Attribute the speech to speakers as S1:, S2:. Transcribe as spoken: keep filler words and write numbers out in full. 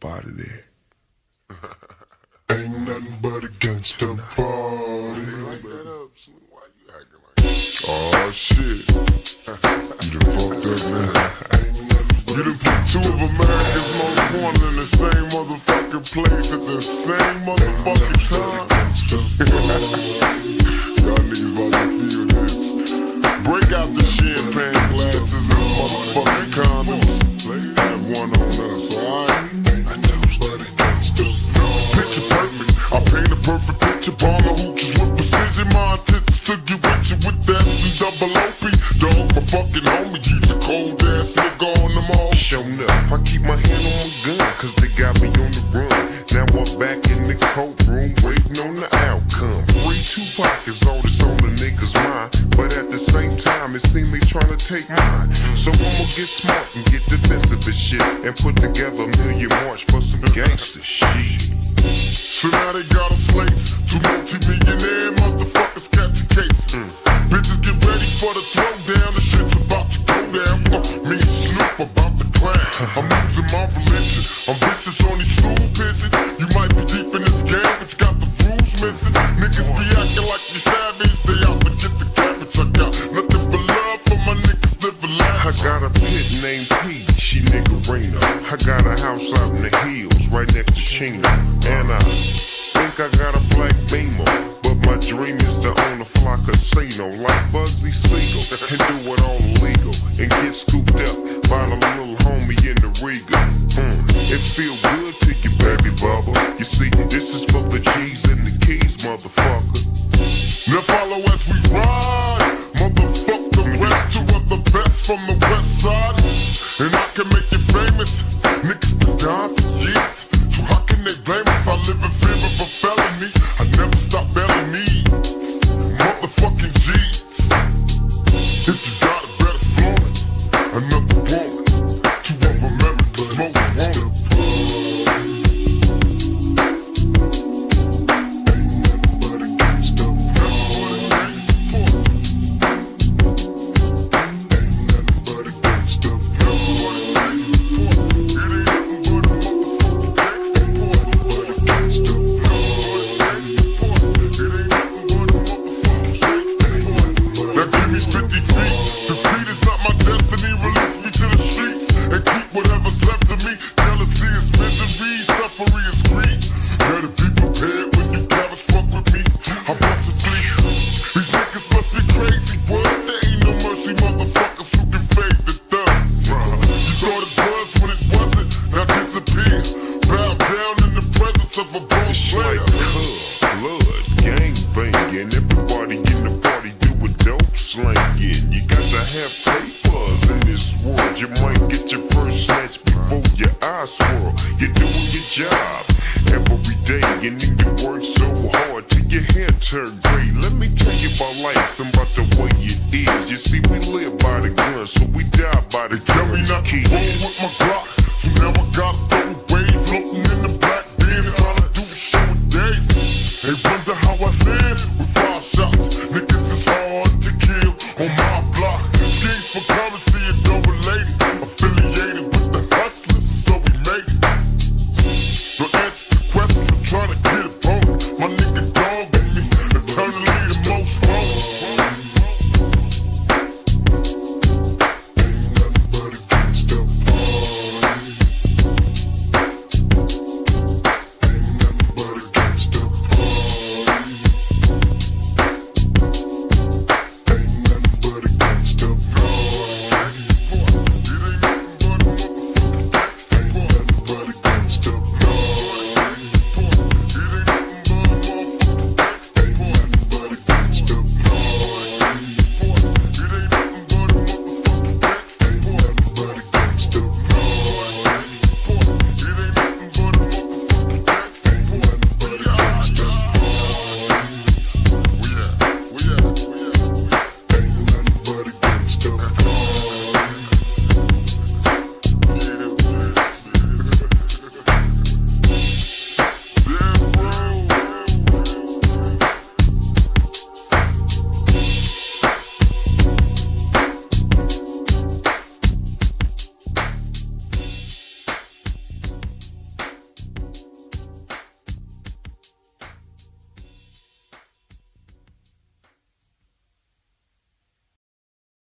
S1: out of there. Ain't nothing but a gangsta party. Like that up, Slim. Why you acting like that? Oh shit. You done fucked up, man. You done put two of America's most wanted in the same motherfucking place at the same motherfucking time. Y'all niggas about to feel this. Break out the champagne glasses and motherfucking condoms. Have one on us, alright? Picture perfect, I paint a perfect picture. Bomb the hooches with precision. My intentions to get with you with that and double O P. Dog, my fucking homie, you's a cold ass nigga on them all.
S2: Shown up, I keep my hand on my gun, cause they got me on the run. Now I'm back in the courtroom, waiting on the outcome. Free Tupac is all that's on the nigga's mind, but at the same time, it seems they trying to take mine. So I'ma get smart and get defensive as shit, and put together a million march for some gangster shit.
S1: So now they got a slate, two multi-millionaire motherfuckers catch a case. Mm. Bitches get ready for the throwdown, the shit's about to go down. Uh, me and Snoop about to clash. I'm losing my religion, I'm vicious on these stool pigeons. You might be deep in this game, but you got the rules missing. Niggas be acting like you savage, they out to get the cabbage. I got nothing but love for my niggas living life.
S2: I got a pit named P, she niggerina. I got a house out in the hills, right next to Chino. And I think I got a black Beamer, but my dream is to own a fly casino like Bugsy Siegel and do it all illegal and get scooped up by the little homie in the Riga. Mm, it feel good to you, baby bubba. You see, this is for the G's and the keys, motherfucker.
S1: Now follow as we ride, motherfuck the rest. Two of the best from the west side, and I can make you famous. Niggas been down for years, so how can they blame us? I live in fear of a felony, I never stop belling me. Motherfucking G's. If you got it, better flaunt it. Another woman, two of America's most wanted. Tell me not to roll with my Glock, so now I gotta throw away, floating